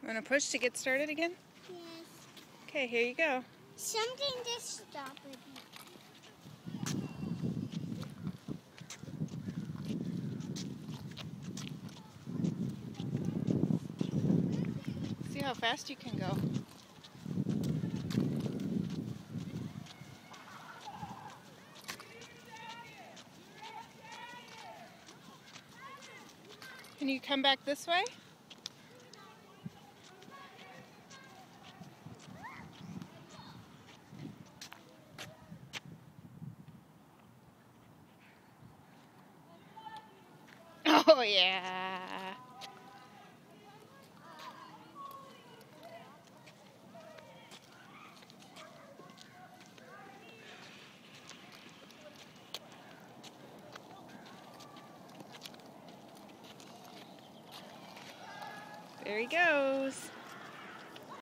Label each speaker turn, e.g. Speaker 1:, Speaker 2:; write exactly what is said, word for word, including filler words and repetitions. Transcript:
Speaker 1: Want to push to get started again?
Speaker 2: Yes.
Speaker 1: Okay, here you go.
Speaker 2: Something just stopped it.
Speaker 1: See how fast you can go. Can you come back this way? Oh yeah. There he goes.